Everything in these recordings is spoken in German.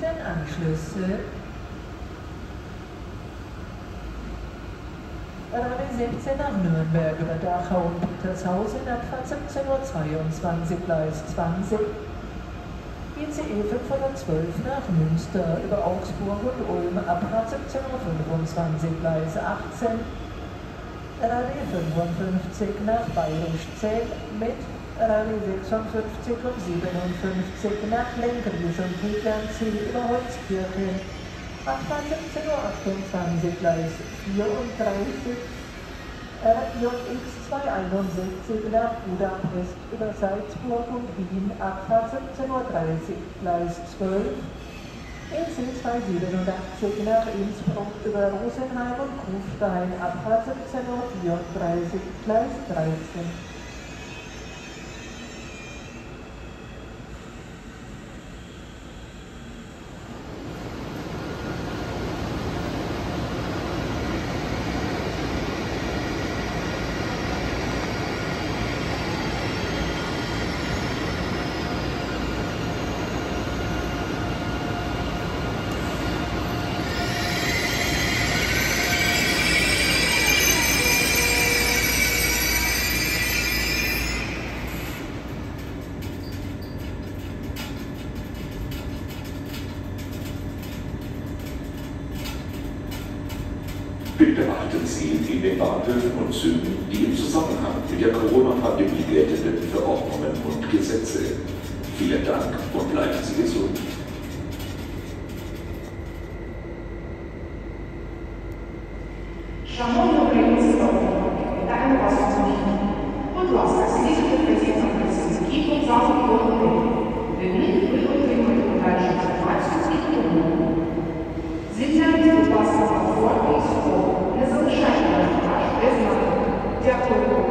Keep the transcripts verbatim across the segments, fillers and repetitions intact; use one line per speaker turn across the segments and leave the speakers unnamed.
fünfzehn Anschlüsse. R A D siebzehn nach Nürnberg über Dachau und Petershausen, Abfahrt siebzehn Uhr zweiundzwanzig, Gleis zwanzig. I C E fünfhundertzwölf nach Münster über Augsburg und Ulm, Abfahrt siebzehn Uhr fünfundzwanzig, Gleis achtzehn. R A D fünfundfünfzig nach Bayerischzell mit R A D sechsundfünfzig und siebenundfünfzig nach Lenkries und Tegernziel über Holzkirchen. Abfahrt siebzehn Uhr achtundzwanzig, Gleis vierunddreißig. R J X zweihunderteinundsechzig nach Budapest über Salzburg und Wien, Abfahrt siebzehn Uhr dreißig, Gleis zwölf. E C zweihundertsiebenundachtzig nach Innsbruck über Rosenheim und Kufstein, Abfahrt siebzehn Uhr vierunddreißig, Gleis dreizehn.
Bitte achten Sie in den Bahnhöfen und Zügen die im Zusammenhang mit der Corona-Pandemie geltenden Verordnungen und Gesetze. Vielen Dank und bleiben Sie gesund.
Шановні українці та українки, вітаємо вас у Мюнхені. Будь ласка, слідуйте вказівкам працівників вокзалу і логотипів. Від них ви отримаєте подальшу інформацію і допомогу. Звільняйте, будь ласка, платформи і сходи. Не залишайте наш багаж без нагляду. Дякую.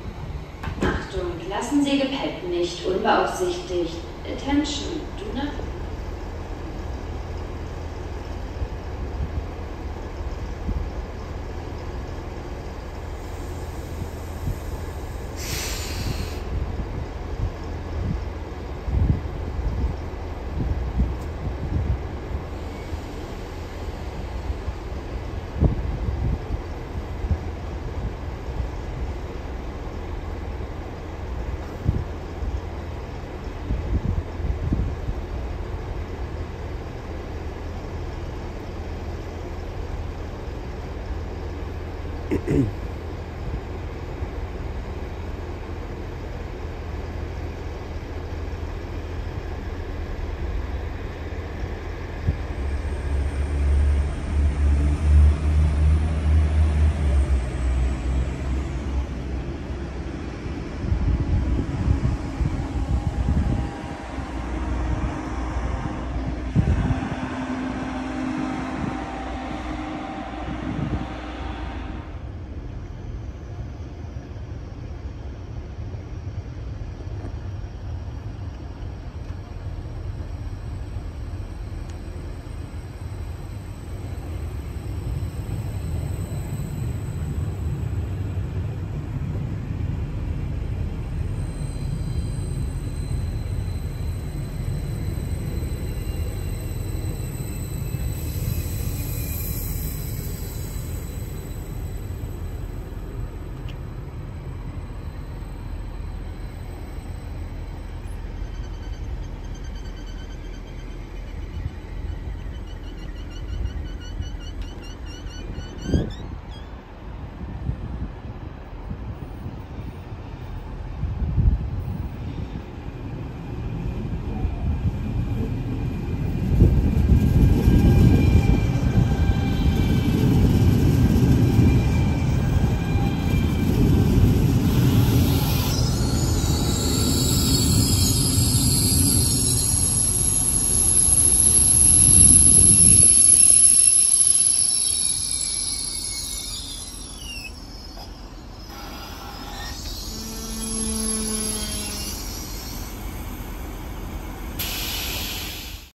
Lassen Sie Gepäck nicht unbeaufsichtigt. Attention, do not